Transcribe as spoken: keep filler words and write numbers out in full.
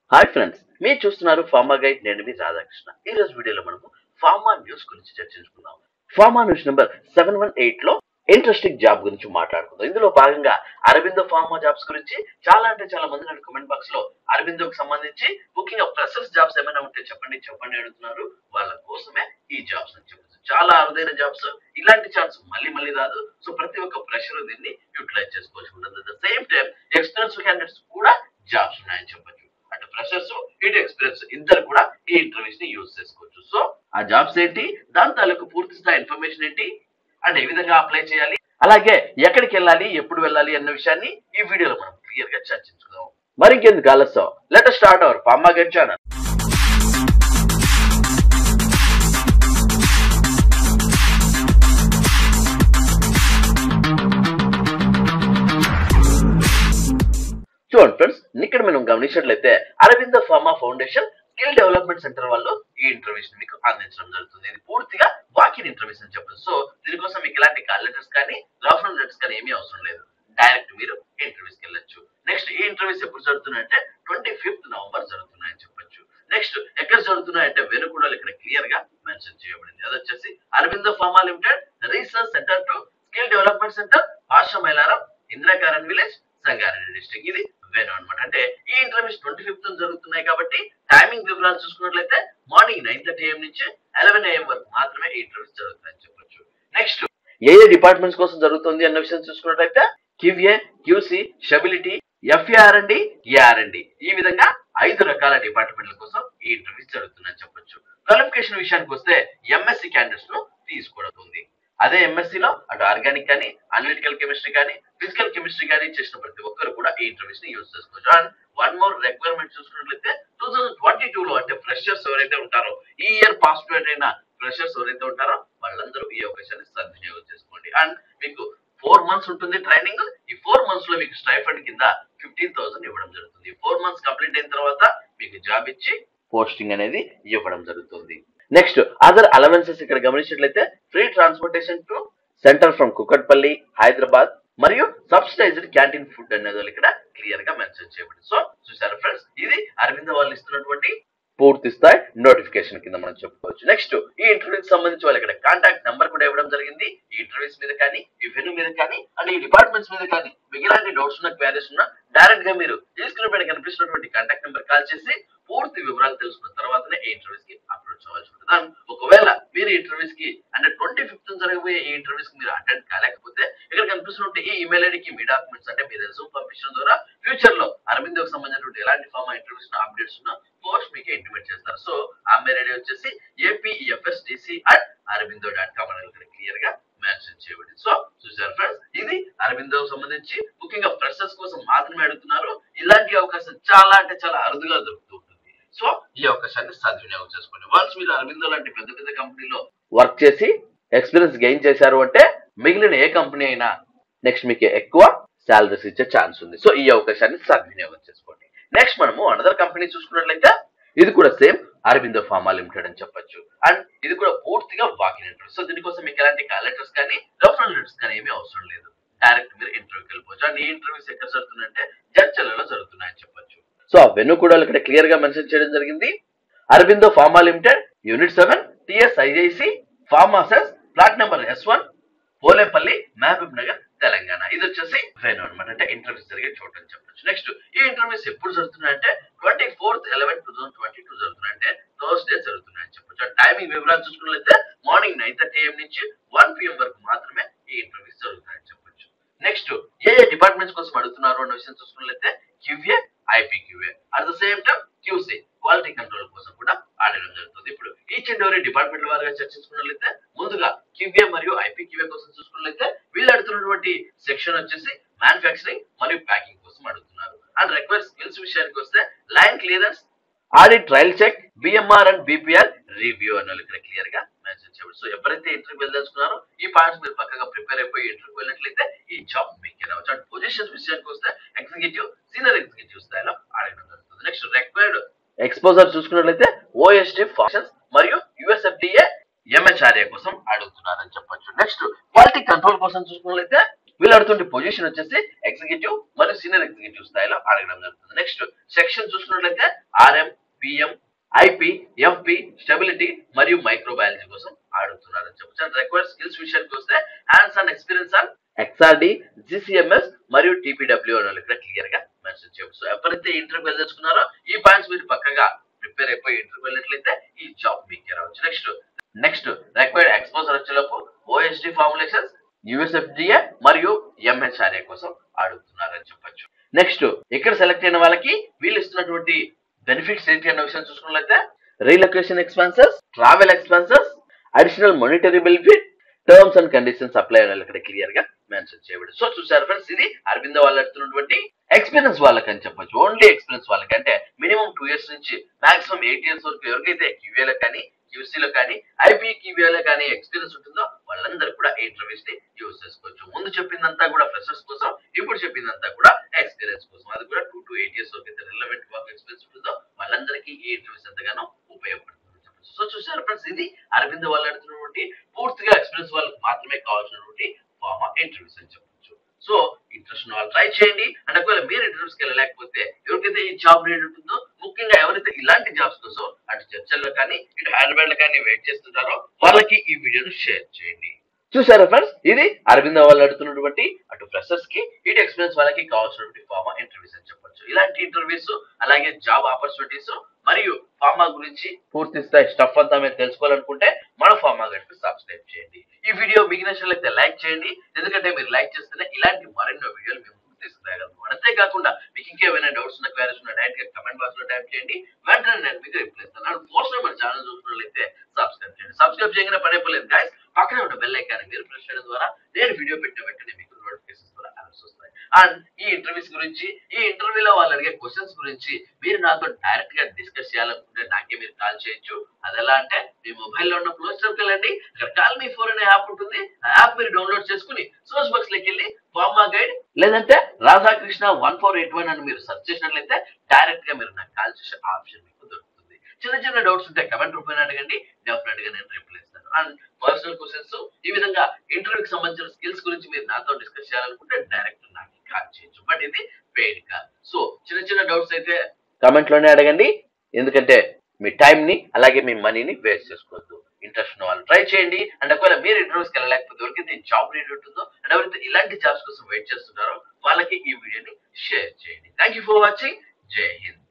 Hi friends, మీరు చూస్తున్నారు pharma guide. నేను మీ రాధాకృష్ణ. ఈ రోజు వీడియోలో మనము ఫార్మా న్యూస్ గురించి చర్చించుకుందాం. Pharma news number seven one eight లో ఇంట్రెస్టింగ్ జాబ్ గురించి మాట్లాడుకుందాం. ఇందులో భాగంగా అరబిందో ఫార్మా జాబ్స్ గురించి చాలా అంటే చాలా మంది నన్ను కమెంట్ బాక్స్ లో అరబిందోకి సంబంధించి ముఖ్యంగా ఫ్రెషర్స్ జాబ్స్ ఏమైనా ఉంటే చెప్పండి చెప్పండి అడుగుతున్నారు. వాళ్ళ కోసమే ఈ జాబ్స్ అని చెప్పచ్చు. చాలా అరుదైన జాబ్స్, ఇలాంటి ఛాన్స్ మళ్ళీ మళ్ళీ రాదు. సో ప్రతి ఒక్క ఫ్రెషర్ దీన్ని యూటిలైజ్ చేసుకోవచ్చు. At the same time experience candidates కూడా జాబ్స్ ఉన్నాయని చెప్పచ్చు. అటు ఫ్రెషర్స్ ఇటు ఎక్స్పీరియన్స్ ఇద్దరు కూడా ఈ ఇంటర్వ్యూస్ ని యూజ్ చేసుకోవచ్చు. సో ఆ జాబ్స్ ఏంటి, దాని తాలూకు పూర్తి స్థాయి ఇన్ఫర్మేషన్ ఏంటి, అండ్ ఏ విధంగా అప్లై చేయాలి, అలాగే ఎక్కడికి వెళ్ళాలి, ఎప్పుడు వెళ్ళాలి అన్న విషయాన్ని ఈ వీడియోలో మనం క్లియర్ గా చర్చించుకుందాం. మరి ఇంకెందుకు ఆలస్యం, let us start our pharma guide channel. చూడండి ఫ్రెండ్స్, ఇక్కడ మనం గమనించినట్లయితే Aurobindo pharma foundation skill development centre వాళ్ళు ఈ ఇంటర్వ్యూస్ మీకు అందించడం జరుగుతుంది. ఇది పూర్తిగా వాకిన్ ఇంటర్వ్యూస్ అని చెప్పచ్చు. సో దీనికోసం మీకు ఎలాంటి కాల్ లెటర్స్ కానీ రెఫరల్ లెటర్స్ కానీ ఏమీ అవసరం లేదు. డైరెక్ట్ మీరు ఇంటర్వ్యూస్కి వెళ్ళొచ్చు. నెక్స్ట్ ఈ ఇంటర్వ్యూస్ ఎప్పుడు జరుగుతున్నాయంటే ట్వంటీ ఫిఫ్త్ నవంబర్ జరుగుతున్నాయని చెప్పొచ్చు. నెక్స్ట్ ఎక్కడ జరుగుతున్నాయంటే వెనుకూడలు ఇక్కడ క్లియర్ గా మెన్షన్ చేయబడింది. అది వచ్చేసి Aurobindo pharma limited research centre to skill development centre, Bhasha Mylaram, Indrakaran village, Sangareddy district. ఇది వేణు అనమాట. అంటే ఈ ఇంటర్వ్యూస్ ట్వంటీ ఫిఫ్త్ జరుగుతున్నాయి కాబట్టి టైమింగ్ వివరాలు చూసుకున్నట్లయితే మార్నింగ్ నైన్ థర్టీ ఏఎం నుంచి ఎలెవెన్ ఏఎం వరకు మాత్రమే ఈ ఇంటర్వ్యూస్ జరుగుతాయని చెప్పొచ్చు. నెక్స్ట్ ఏ ఏ డిపార్ట్మెంట్స్ కోసం జరుగుతుంది అన్న విషయం చూసుకున్నట్లయితే క్యూఏ, క్యూసీ, స్టెబిలిటీ, ఎఫ్ఏఆర్ అండి, ఏఆర్ అండి, ఈ విధంగా ఐదు రకాల డిపార్ట్మెంట్ల కోసం ఈ ఇంటర్వ్యూస్ జరుగుతుందని చెప్పొచ్చు. క్వాలిఫికేషన్ విషయానికి వస్తే ఎంఎస్సి క్యాండిడేట్స్ ను తీసుకోవడం. అదే ఎంఎస్సీలో అటు ఆర్గానిక్ కానీ, అనలిటికల్ కెమిస్ట్రీ కానీ, ఫిజికల్ కెమిస్ట్రీ కానీ చేసిన ప్రతి ఒక్కరు కూడా ఈ ఇంటర్వ్యూస్ ని యూజ్ చేసుకోవచ్చు. అండ్ వన్ మోర్ రిక్వైర్మెంట్ చూసుకున్నట్లయితే టూ థౌసండ్ ట్వంటీ టూ లో అంటే ఫ్రెషర్స్ ఎవరైతే ఉంటారో, ఈ ఇయర్ పాస్ అవుట్ అయిన ఫ్రెషర్స్ ఎవరైతే ఉంటారో వాళ్ళందరూ ఈ అవకాశాన్ని సద్వినియోగం చేసుకోండి. అండ్ మీకు ఫోర్ మంత్స్ ఉంటుంది ట్రైనింగ్. ఈ ఫోర్ మంత్స్ లో మీకు స్టైఫండ్ కింద ఫిఫ్టీన్ థౌసండ్ ఇవ్వడం జరుగుతుంది. ఫోర్ మంత్స్ కంప్లీట్ అయిన తర్వాత మీకు జాబ్ ఇచ్చి పోస్టింగ్ అనేది ఇవ్వడం జరుగుతుంది. నెక్స్ట్ అదర్ అలవెన్సెస్ ఇక్కడ గమనించినట్లయితే free transportation to centre from Kukatpally, Hyderabad, మరియు సబ్సిడైజ్డ్ క్యాంటీన్ ఫుడ్ అనేది ఇక్కడ క్లియర్ గా మెన్షన్ చేయబడింది. సో చూసారు ఫ్రెండ్స్, ఇది అరవిందో వాళ్ళు ఇస్తున్నటువంటి పూర్తి స్థాయి నోటిఫికేషన్ కింద మనం చెప్పుకోవచ్చు. నెక్స్ట్ ఈ ఇంటర్వ్యూకి సంబంధించి వాళ్ళు ఇక్కడ కాంటాక్ట్ నెంబర్ కూడా ఇవ్వడం జరిగింది. ఈ ఇంటర్వ్యూస్ మీద కానీ, ఈ వెన్యూ మీద కానీ, అండ్ ఈ డిపార్ట్మెంట్స్ మీద కానీ మీకు ఎలాంటి డౌట్స్ ఉన్నా, క్వారీస్ ఉన్నా డైరెక్ట్ గా మీరు ఈ స్క్రీన్ పైన కనిపిస్తున్నటువంటి కాంటాక్ట్ నెంబర్ కాల్ చేసి పూర్తి వివరాలు తెలుసుకున్న తర్వాతనే ఈ ఇంటర్వ్యూస్ కి అప్రోచ్ అవ్వాల్సి ఉంటుంది. అండ్ ఒకవేళ మీరు ఇంటర్వ్యూస్ కి అంటే ట్వంటీ ఫిఫ్త్ జరగబోయే ఈ ఇంటర్వ్యూస్ కి మీరు అటెండ్ కాలేకపోతే ఇక్కడ కనిపిస్తున్నట్టు ఈ ఇమెయిల్ ఐడికి మీ డాక్యుమెంట్స్ అంటే మీ రెజ్యూమ్ పంపించడం ద్వారా ఫ్యూచర్ లో అరవిందోకి సంబంధించినటువంటి ఎలాంటి ఫార్మా ఇంటర్వ్యూస్ అప్డేట్స్ ఉన్నా పోస్ట్ మీకు ఇంటిమేట్ చేస్తారు. సో ఆ మెయిల్ ఐడి వచ్చేసి APFSDC at Aurobindo dot com అని ఇక్కడ క్లియర్ గా మెన్షన్ చేయబడింది. సో చూసారు ఫ్రెండ్స్, ఇది అరవిందోకి సంబంధించి ముఖ్యంగా ఫ్రెషర్స్ కోసం మాత్రమే అడుగుతున్నారు. ఇలాంటి అవకాశం చాలా అంటే చాలా అరుదుగా దొరుకుతూ ఉంటుంది. సో ఈ అవకాశాన్ని సద్వినియోగం చేసుకోండి. వన్స్ మీరు అరవిందో లాంటి పెద్ద పెద్ద కంపెనీలో వర్క్ చేసి ఎక్స్పీరియన్స్ గెయిన్ చేశారు అంటే మిగిలిన ఏ కంపెనీ అయినా నెక్స్ట్ మీకు ఎక్కువ సాలరీస్ ఇచ్చే ఛాన్స్ ఉంది. సో ఈ అవకాశాన్ని సద్వినియోగం చేసుకోండి. నెక్స్ట్ మనము అనదర్ కంపెనీ చూసుకున్నట్లయితే ఇది కూడా సేమ్ అరవిందో ఫార్మా లిమిటెడ్ అని చెప్పొచ్చు. అండ్ ఇది కూడా పూర్తిగా వాకిన్ ఇంటర్వ్యూ. సో దీనికోసం మీకు ఎలాంటి కాల్ లెటర్స్ కానీ రెఫరల్ లెటర్స్ కానీ ఏమీ అవసరం లేదు. డైరెక్ట్ మీరు ఇంటర్వ్యూకి వెళ్ళిపోవచ్చు. అండ్ ఈ ఇంటర్వ్యూస్ ఎక్కడ జరుగుతుందంటే జడ్చర్లలో జరుగుతున్నాయని చెప్పొచ్చు. సో ఆ వెన్యూ కూడా ఇక్కడ క్లియర్ గా మెన్షన్ చేయడం జరిగింది. Aurobindo pharma limited, unit seven, TSIIC, pharma SEZ, plot number S one, Polepally, Mahabub Nagar, Telangana. ఇది వచ్చేసి వెన్యూ అనమాట, అంటే ఇంటర్వ్యూస్ జరిగే చోటు అని చెప్పొచ్చు. నెక్స్ట్ ఈ ఇంటర్వ్యూస్ ఎప్పుడు జరుగుతున్నాయంటే twenty fourth eleven two thousand twenty two జరుగుతున్నాయి, అంటే థర్స్డే జరుగుతున్నాయని చెప్పొచ్చు. టైమింగ్ వివరాలు చూసుకున్నట్లయితే మార్నింగ్ నైన్ థర్టీ ఏఎం నుంచి వన్ పిఎం వరకు మాత్రమే ఈ ఇంటర్వ్యూస్ జరుగుతాయని చెప్పొచ్చు. నెక్స్ట్ ఏ ఏ డిపార్ట్మెంట్స్ కోసం అడుగుతున్నారు అన్న విషయం చూసుకున్నట్లయితే QA, IPQA, at the same time QC quality control కోసం కూడా ఆడడం జరుగుతుంది. ఇప్పుడు ఈచ్ అండ్ ఎవరీ డిపార్ట్మెంట్ వారిగా చర్చించుకున్నట్లయితే ముందుగా క్యూఏ మరియు ఐపీక్యూఏ కోసం చూసుకున్నట్లయితే వీళ్ళు అడుగుతున్నటువంటి సెక్షన్ వచ్చేసి మ్యానుఫ్యాక్చరింగ్ మరియు ప్యాకింగ్ కోసం అడుగుతున్నారు. అండ్ రిక్వైర్డ్ స్కిల్స్ విషయానికి వస్తే line clearance, audit, trial check, BMR and BPR review అని ఇక్కడ క్లియర్ గా మెన్షన్ చేయబడింది. సో ఎవరైతే ఇంటర్వ్యూ వెళ్ళదలుచుకున్నారో ఈ పాయింట్స్ మీరు పక్కగా ప్రిపేర్ అయిపోయి ఇంటర్వ్యూ వెళ్ళినట్లయితే ఈ జాబ్ మీకు రావచ్చు. అండ్ పొజిషన్స్ విషయానికి వస్తే ఎగ్జిక్యూటివ్, సీనియర్ ఎగ్జిక్యూటివ్ స్థాయిలో అడగడం జరుగుతుంది. నెక్స్ట్ రిక్వైర్డ్ ఎక్స్పోజర్ చూసుకున్నట్లయితే ఓఎస్టీ ఫంక్షన్స్ మరియు యుఎస్ఎఫ్డిఏ, ఎంహెచ్ఆర్ఏ కోసం అడుగుతున్నారని చెప్పొచ్చు. నెక్స్ట్ క్వాలిటీ కంట్రోల్ కోసం చూసుకున్నట్లయితే వీళ్ళు అడుగుతుంటే పొజిషన్ వచ్చేసి ఎగ్జిక్యూటివ్ మరియు సీనియర్ ఎగ్జిక్యూటివ్ స్థాయిలో అడగడం జరుగుతుంది. నెక్స్ట్ సెక్షన్ చూసుకున్నట్లయితే RM, PM, IP, FP, stability మరియు మైక్రోబయాలజీ కోసం అడుగుతున్నారని చెప్పచ్చు. రిక్వైర్డ్ స్కిల్స్ విషయానికి వస్తే hands on experience on XRD, GCMS మరియు టీపీడబ్ల్యూ అని ఇక్కడ క్లియర్ గా మెన్షన్ చేయవచ్చు. ఎవరైతే ఇంటర్వ్యూ తెలుసుకున్నారో ఈ పాయింట్స్ మీరు పక్కగా ప్రిపేర్ అయిపోయి ఇంటర్వ్యూ వెళ్ళినట్లయితే ఈ జాబ్ మీకే రావచ్చు. నెక్స్ట్ నెక్స్ట్ రిక్వైర్డ్ ఎక్స్పోజర్ వచ్చేలోపు ఓఎస్డి ఫార్ములేషన్స్, యూఎస్ఎఫ్డిఏ మరియు ఎంహెచ్ఆర్ఏ కోసం అడుగుతున్నారని చెప్పొచ్చు. నెక్స్ట్ ఇక్కడ సెలెక్ట్ అయిన వాళ్ళకి వీళ్ళు ఇస్తున్నటువంటి బెనిఫిట్స్ ఏంటి అన్న విషయం చూసుకున్నట్లయితే relocation expenses, travel expenses, additional monetary benefit, terms and conditions apply అని ఇక్కడ క్లియర్ గా మెన్షన్ చేయబడి. సో చూసారు ఫ్రెండ్స్, ఇది అరవింద వాళ్ళు అడుగుతున్నటువంటి ఎక్స్పీరియన్స్ వాళ్ళకి అని చెప్పొచ్చు. ఓన్లీ ఎక్స్పీరియన్స్ వాళ్ళకి అంటే మినిమం టూ ఇయర్స్ నుంచి మాక్సిమం ఎయిట్ ఇయర్స్ వరకు ఎవరికైతే క్యూఏలో కానీ క్యూసీలో కానీ ఐపీ క్యూఏలో కానీ ఎక్స్పీరియన్స్ ఉంటుందో వాళ్ళందరూ కూడా ఈ ఇంటర్వ్యూస్ ని యూజ్ చేసుకోవచ్చు. ముందు చెప్పిందంతా కూడా ఫ్రెషర్స్ కోసం, ఇప్పుడు చెప్పిందంతా కూడా ఎక్స్పీరియన్స్ కోసం. అది కూడా టూ టు ఎయిట్ ఇయర్స్ వరకు అయితే రిలవెంట్ వర్క్ ఎక్స్పీరియన్స్ ఉంటుందో వాళ్ళందరికీ ఈ ఇంటర్వ్యూస్ ఎంతగానో ఉపయోగపడుతుంది చెప్పచ్చు. సో చూసారు ఫ్రెండ్స్, ఇది అరవింద వాళ్ళు అడుగుతున్నటువంటి పూర్తిగా ఎక్స్పీరియన్స్ వాళ్ళకి మాత్రమే కావాల్సినటువంటి ఫార్మా ఇంటర్వ్యూస్ అని చెప్పచ్చు. సో ఇంట్రెస్ట్ ఉన్న వాళ్ళు ట్రై చేయండి. అండ్ ఒకవేళ మీరు ఇంటర్వ్యూస్కి వెళ్ళలేకపోతే ఎవరికైతే ఈ జాబ్ రేట్ ఉంటుందో, ముఖ్యంగా ఎవరైతే ఇలాంటి జాబ్స్ కోసం అటు చర్చల్లో కానీ ఇటు హైదరాబాద్ లో కానీ వెయిట్ చేస్తుంటారో వాళ్ళకి ఈ వీడియోను షేర్ చేయండి. చూసారా ఫ్రెండ్స్, ఇది అరవింద వాళ్ళు అడుగుతున్నటువంటి అటు ఫ్రెషర్స్ కి ఇటు ఎక్స్పీరియన్స్ వాళ్ళకి కావాల్సినటువంటి ఫార్మా ఇంటర్వ్యూస్ అని చెప్పొచ్చు. ఇలాంటి ఇంటర్వ్యూస్ అలాగే జాబ్ ఆపర్చునిటీస్ మరియు ఫార్మా గురించి పూర్తి స్థాయి స్టఫ్ అంతా మీరు తెలుసుకోవాలనుకుంటే మన ఫార్మా గైడ్ సబ్స్క్రైబ్ చేయండి. ఈ వీడియో మీకు నచ్చినట్లయితే లైక్ చేయండి, ఎందుకంటే మీరు లైక్ చేస్తేనే ఇలాంటి మరెన్నో వీడియోలు మేము తీసుకురాగలము. అంతేకాకుండా మీకు ఇంకేమైనా డౌట్స్ ఉన్న క్వైరీస్ ఉన్న డైరెక్ట్ గా కమెంట్ బాక్స్ లో టైప్ చేయండి, వెంటనే నేను మీకు రిప్లై ఇస్తాను. ఫోర్స్ మన ఛానల్ చూసినట్లయితే సబ్స్క్రైబ్ చేయండి. సబ్స్క్రైబ్ చేయగానే పనే పర్లేదు గైస్, పక్కనే ఉన్న బెల్ ఐకాన్ మీరు ప్రెస్ చేయడం ద్వారా నేను వీడియో పెట్టిన వెంటనే మీకు నోటిఫికేషన్స్ ద్వారా అలర్ట్స్ వస్తాయి. అండ్ ఈ ఇంటర్వ్యూస్ గురించి, ఈ ఇంటర్వ్యూలో వాళ్ళు అడిగే క్వశ్చన్స్ గురించి మీరు నాతో డైరెక్ట్ గా డిస్కస్ చేయాలనుకుంటే నాకే మీరు కాల్ చేయొచ్చు. అది ఎలా అంటే మీ మొబైల్లో ఉన్న ప్లే స్టోర్కి వెళ్ళండి, అక్కడ కాల్ మీ ఫోర్ అనే యాప్ ఉంటుంది. ఆ యాప్ మీరు డౌన్లోడ్ చేసుకుని సోర్స్ బాక్స్ లోకి వెళ్ళి ఫార్మా గైడ్ లేదంటే Radhakrishna one four eight one అని మీరు సెర్చ్ చేసినట్లయితే డైరెక్ట్ గా మీరు నాకు కాల్ చేసే ఆప్షన్ మీకు దొరుకుతుంది. చిన్న చిన్న డౌట్స్ ఉంటే కమెంట్ రూపాయన అడగండి, డెఫినెట్ గా నేను రిప్లై ఇస్తాను. అండ్ పర్సనల్ క్వశ్చన్స్ ఈ విధంగా ఇంటర్వ్యూకి సంబంధించిన స్కిల్స్ గురించి మీరు నాతో డిస్కస్ చేయాలనుకుంటే డైరెక్ట్ నాకు కాల్ చేయొచ్చు. బట్ ఇది పెయిడ్ కాల్. సో చిన్న చిన్న డౌట్స్ అయితే కమెంట్ లోనే అడగండి, ఎందుకంటే మీ టైం ని అలాగే మీ మనీని వేస్ట్ చేసుకోవద్దు. ఇంట్రెస్ట్ ఉన్న వాళ్ళు ట్రై చేయండి. అండ్ ఒకవేళ మీరు ఇంటర్వ్యూస్కి వెళ్ళలేకపోతే ఎవరికైతే జాబ్ రేట్ ఉంటుందో అండ్ ఎవరైతే ఇలాంటి జాబ్స్ కోసం వెయిట్ చేస్తున్నారో వాళ్ళకి ఈ వీడియోని షేర్ చేయండి. Thank you for watching. జై హింద్.